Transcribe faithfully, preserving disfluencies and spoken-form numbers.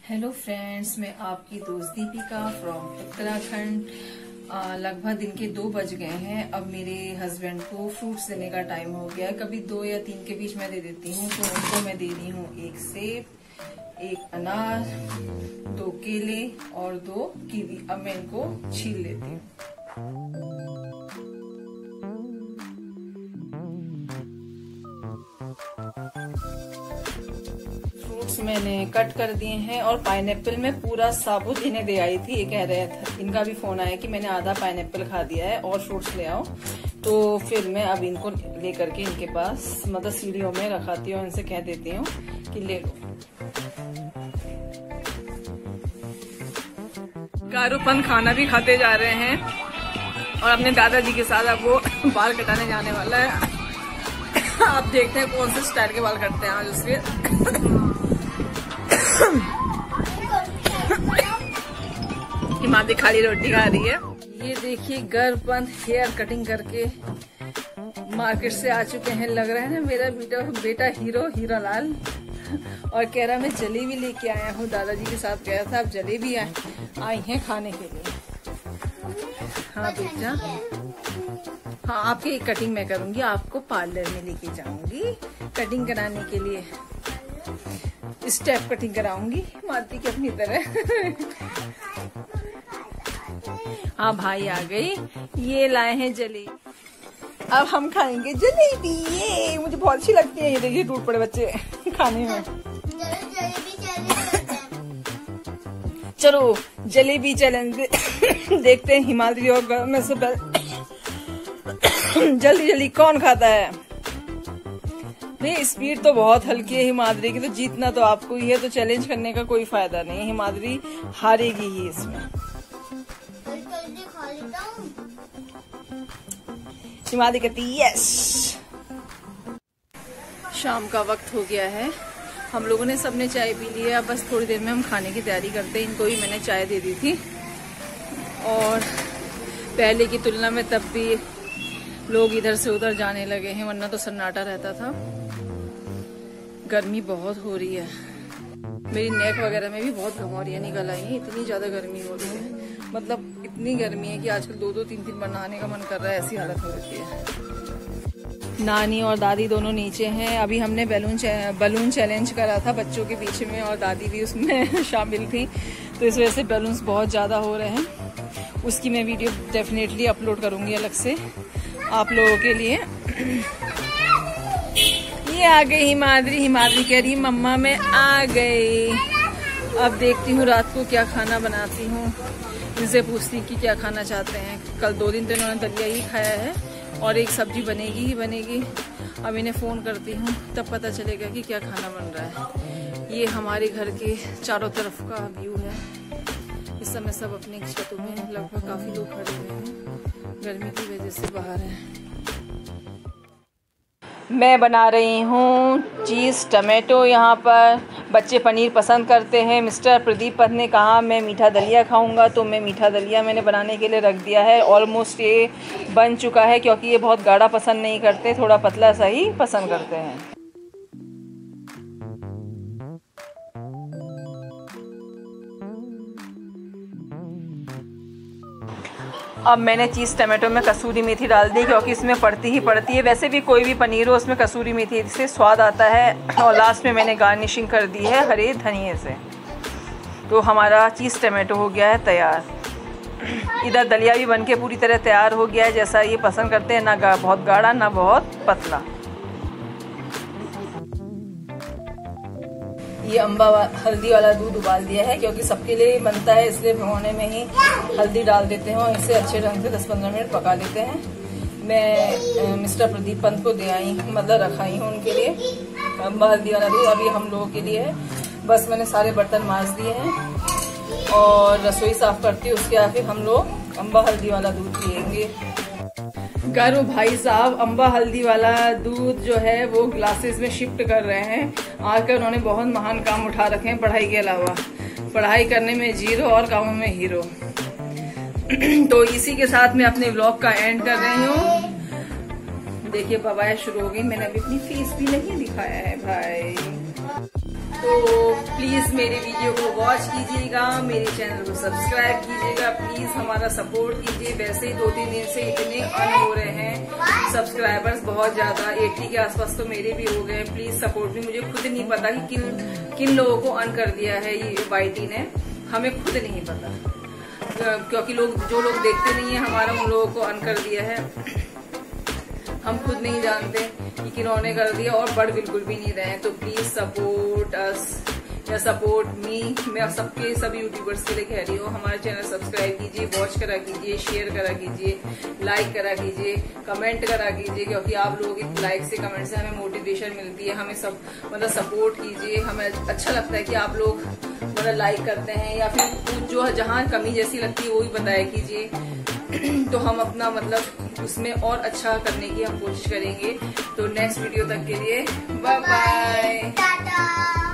Hello friends, मैं आपकी दोस्त दीपिका फ्रॉम उत्तराखंड। लगभग दिन के दो बज गए हैं। अब मेरे हस्बैंड को फ्रूट्स देने का टाइम हो गया है। कभी दो या तीन के बीच में दे देती हूँ, तो उनको मैं दे रही हूँ एक सेब, एक अनार, दो केले और दो कीवी। अब मैं इनको छील लेती हूँ। फ्रूट्स मैंने कट कर दिए हैं और पाइनएप्पल में पूरा साबुत इन्हें दे आई थी। ये कह रहे थे, इनका भी फोन आया कि मैंने आधा पाइनएप्पल खा दिया है और फ्रूट्स ले आओ। तो फिर मैं अब इनको लेकर के इनके पास मतलब सीढ़ियों में रखाती हूँ, इनसे कह देती हूँ कि ले लो। गारूपन खाना भी खाते जा रहे हैं और अपने दादाजी के साथ अब वो बाल कटाने जाने वाला है। आप देखते हैं कौन से स्टाइल के बाल कटते हैं आज उसके। हिमादी खाली रोटी खा रही है। ये देखिए गर्लपंथ हेयर कटिंग करके मार्केट से आ चुके हैं। लग रहा है ना मेरा बेटा बेटा हीरो हीरा लाल। और कह रहा मैं जलेबी लेके आया हूँ, दादाजी के साथ गया था। अब जलेबी आई है खाने के लिए। हाँ बेटा, हाँ आपकी कटिंग मैं करूंगी, आपको पार्लर में लेके जाऊंगी कटिंग कराने के लिए। स्टेप कटिंग कराऊंगी माती की अपनी तरह। हाँ भाई आ गई। ये लाए हैं जलेबी, अब हम खाएंगे जलेबी। ये मुझे बहुत अच्छी लगती है। ये देखिए टूट पड़े बच्चे खाने में। चलो जलेबी चैलेंज देखते हैं हिमालय और में से जल्दी जल्दी कौन खाता है। नहीं, स्पीड तो बहुत हल्की है हिमाद्री की, तो जीतना तो आपको ही है, तो चैलेंज करने का कोई फायदा नहीं है। हिमाद्री हारेगी ही इसमें। हिमाद्री कहती यस। शाम का वक्त हो गया है, हम लोगों ने सबने चाय पी ली है। अब बस थोड़ी देर में हम खाने की तैयारी करते हैं। इनको भी मैंने चाय दे दी थी और पहले की तुलना में तब भी लोग इधर से उधर जाने लगे हैं, वरना तो सन्नाटा रहता था। गर्मी बहुत हो रही है, मेरी नेक वगैरह में भी बहुत घमौरियाँ निकल आई हैं। इतनी ज्यादा गर्मी हो रही है, मतलब इतनी गर्मी है कि आजकल दो दो तीन तीन बार नहाने का मन कर रहा है, ऐसी हालत हो रही है। नानी और दादी दोनों नीचे हैं। अभी हमने बैलून बलून चैलेंज करा था बच्चों के बीच में, और दादी भी उसमें शामिल थी, तो इस वजह से बैलून्स बहुत ज्यादा हो रहे हैं। उसकी मैं वीडियो डेफिनेटली अपलोड करूंगी अलग से आप लोगों के लिए। ये आ गई हिमाद्री। हिमाद्री कह रही मम्मा मैं आ गई। अब देखती हूँ रात को क्या खाना बनाती हूँ। इनसे पूछती कि क्या खाना चाहते हैं। कल दो दिन तो इन्होंने दलिया ही खाया है और एक सब्जी बनेगी ही बनेगी। अब इन्हें फोन करती हूँ, तब पता चलेगा कि क्या खाना बन रहा है। ये हमारे घर के चारों तरफ का व्यू है। इस समय सब अपनी छतों में लगभग काफी लोग खड़े हुए हैं, गर्मी की वजह से बाहर है। मैं बना रही हूँ चीज़ टमाटो। यहाँ पर बच्चे पनीर पसंद करते हैं। मिस्टर प्रदीप पन्त ने कहा मैं मीठा दलिया खाऊंगा, तो मैं मीठा दलिया मैंने बनाने के लिए रख दिया है। ऑलमोस्ट ये बन चुका है, क्योंकि ये बहुत गाढ़ा पसंद नहीं करते, थोड़ा पतला सा ही पसंद करते हैं। अब मैंने चीज़ टमाटो में कसूरी मेथी डाल दी, क्योंकि इसमें पड़ती ही पड़ती है। वैसे भी कोई भी पनीर हो उसमें कसूरी मेथी से स्वाद आता है। और लास्ट में मैंने गार्निशिंग कर दी है हरे धनिए से। तो हमारा चीज़ टमाटो हो गया है तैयार। इधर दलिया भी बनके पूरी तरह तैयार हो गया है, जैसा ये पसंद करते हैं, ना बहुत गाढ़ा ना बहुत पतला। ये अम्बा वा, हल्दी वाला दूध उबाल दिया है, क्योंकि सबके लिए बनता है, इसलिए भगोने में ही हल्दी डाल देते हैं और इसे अच्छे ढंग से दस पंद्रह मिनट पका लेते हैं। मैं मिस्टर प्रदीप पंत को दे आई मतलब रखाई हूँ उनके लिए अम्बा हल्दी वाला दूध। अभी हम लोगों के लिए है। बस मैंने सारे बर्तन मांज दिए हैं और रसोई साफ करती हूँ, उसके बाद हम लोग अम्बा हल्दी वाला दूध पियेंगे। गारू भाई साहब अम्बा हल्दी वाला दूध जो है वो ग्लासेस में शिफ्ट कर रहे हैं। आकर उन्होंने बहुत महान काम उठा रखे हैं पढ़ाई के अलावा। पढ़ाई करने में जीरो और कामों में हीरो। तो इसी के साथ मैं अपने व्लॉग का एंड कर रही हूँ। देखिए बवाएं शुरू हो गई। मैंने अभी अपनी फेस भी नहीं दिखाया है भाई। तो प्लीज मेरे वीडियो को वॉच कीजिएगा, मेरे चैनल को सब्सक्राइब कीजिएगा, प्लीज हमारा सपोर्ट कीजिए। वैसे ही दो तीन दिन से इतने अर्न हो रहे हैं सब्सक्राइबर्स बहुत ज्यादा, अस्सी के आसपास तो मेरे भी हो गए। प्लीज सपोर्ट भी, मुझे खुद नहीं पता कि किन किन लोगों को अर्न कर दिया है ये वाईटी ने, हमें खुद नहीं पता, क्योंकि लोग जो लोग देखते नहीं है हमारा, उन लोगों को अर्न कर दिया है। हम खुद नहीं जानते कि किन्होंने कर दिया और बढ़ बिल्कुल भी नहीं रहे हैं। तो प्लीज सपोर्ट अस या सपोर्ट मी। मैं सबके सभी यूट्यूबर्स के लिए कह रही हूँ, हमारा चैनल सब्सक्राइब कीजिए, वॉच करा कीजिए, शेयर करा कीजिए, लाइक करा कीजिए, कमेंट करा कीजिए, क्योंकि आप लोगों की लाइक से कमेंट से हमें मोटिवेशन मिलती है। हमें सब मतलब सपोर्ट कीजिए, हमें अच्छा लगता है कि आप लोग मतलब लाइक करते हैं, या फिर जो जहाँ कमी जैसी लगती है वो भी बताया कीजिए, तो हम अपना मतलब उसमें और अच्छा करने की हम कोशिश करेंगे। तो नेक्स्ट वीडियो तक के लिए बाय बाय।